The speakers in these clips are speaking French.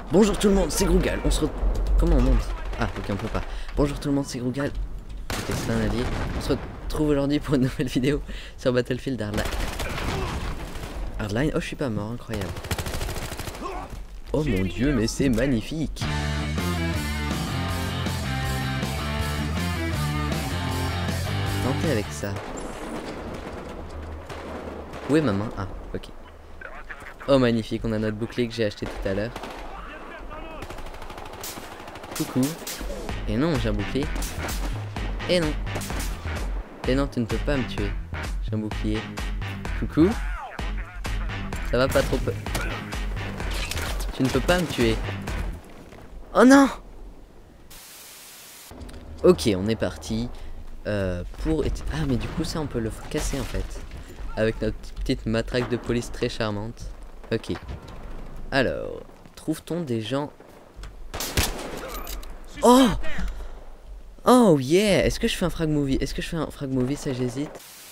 Bonjour tout le monde, c'est Grougal. On se retrouve... Comment on monte? Ah, ok, on peut pas. Bonjour tout le monde, c'est Grougal. Ok, c'est un allié. On se retrouve aujourd'hui pour une nouvelle vidéo sur Battlefield Hardline. Hardline? Oh, je suis pas mort, incroyable. Oh mon dieu, mais c'est magnifique. Tentez avec ça. Où est ma main? Ah, ok. Oh magnifique, on a notre bouclier que j'ai acheté tout à l'heure. Coucou. Et non, j'ai un bouclier. Et non. Et non, tu ne peux pas me tuer. J'ai un bouclier. Coucou. Ça va pas trop peu. Tu ne peux pas me tuer. Oh non. Ok, on est parti. Pour... Ah, mais du coup, ça, on peut le casser en fait. Avec notre petite matraque de police très charmante. Ok. Alors, trouve-t-on des gens... Oh! Oh yeah! Est-ce que je fais un frag movie? Est-ce que je fais un frag movie? Ça, j'hésite.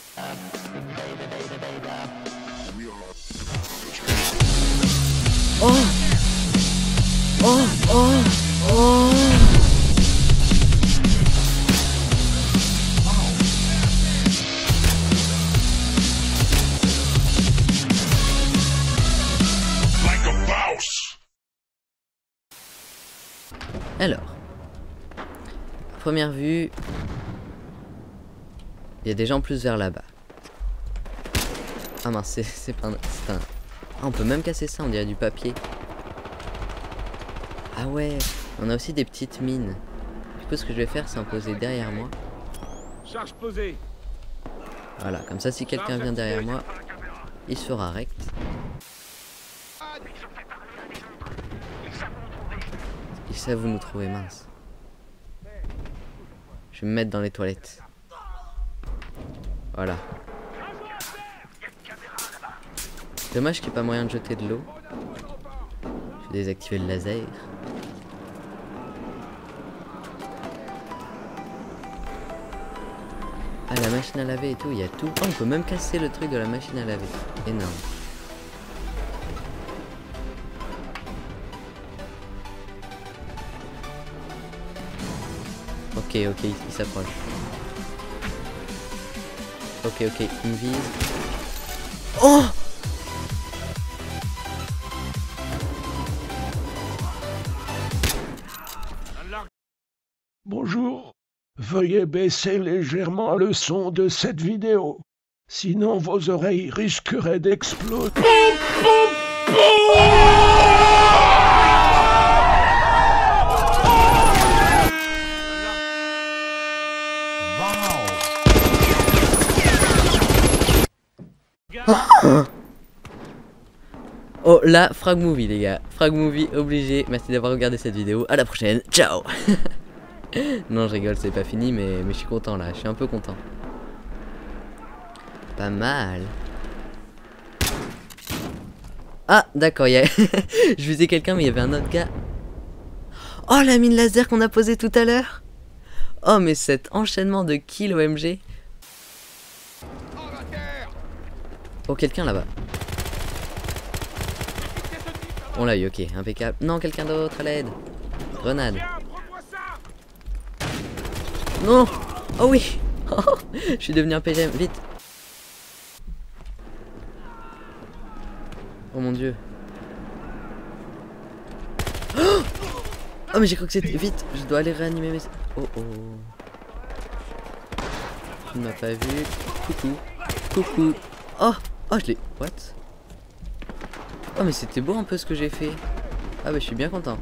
Oh! Oh! Oh! Oh! Alors, à première vue, il y a des gens plus vers là-bas. Ah mince, c'est pas un... Ah, on peut même casser ça, on dirait du papier. Ah ouais, on a aussi des petites mines. Du coup, ce que je vais faire, c'est en poser derrière moi. Charge posée. Voilà, comme ça, si quelqu'un vient derrière moi, il se fera rect. Ils savent où nous trouver, mince. Je vais me mettre dans les toilettes. Voilà. Dommage qu'il n'y ait pas moyen de jeter de l'eau. Je vais désactiver le laser. Ah, la machine à laver et tout, il y a tout. Oh, on peut même casser le truc de la machine à laver. Énorme. Ok, il s'approche. Ok, il me vise. Oh! Bonjour, veuillez baisser légèrement le son de cette vidéo, sinon vos oreilles risqueraient d'exploser. Oh là, frag movie les gars, frag movie obligé. Merci d'avoir regardé cette vidéo, à la prochaine, ciao. Non, je rigole, c'est pas fini, mais je suis content là, je suis un peu content. Pas mal. Ah d'accord, je visais quelqu'un mais il y avait un autre gars. Oh, la mine laser qu'on a posée tout à l'heure. Oh mais cet enchaînement de kills OMG. Oh, quelqu'un là-bas. On l'a eu, ok, impeccable. Non, quelqu'un d'autre, à l'aide. Grenade. Non. Oh oui. Je suis devenu un PGM, vite. Oh mon dieu. Oh mais j'ai cru que c'était... Vite, je dois aller réanimer mes... Oh oh. Il m'a pas vu. Coucou. Oh. Oh, je l'ai... What? Oh mais c'était beau un peu ce que j'ai fait. Ah bah je suis bien content.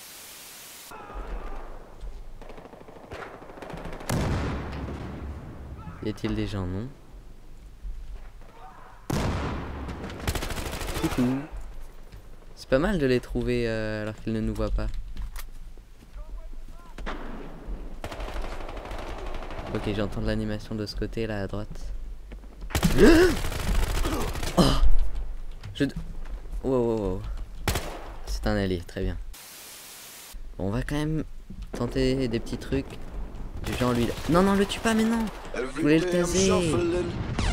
Y a-t-il des gens? Non. Coucou. C'est pas mal de les trouver alors qu'ils ne nous voient pas. Ok, j'entends de l'animation de ce côté là à droite. Oh. Wow. C'est un allié, très bien. Bon, on va quand même tenter des petits trucs. Du genre lui... Non, le tue pas, mais non. Je voulais le taser.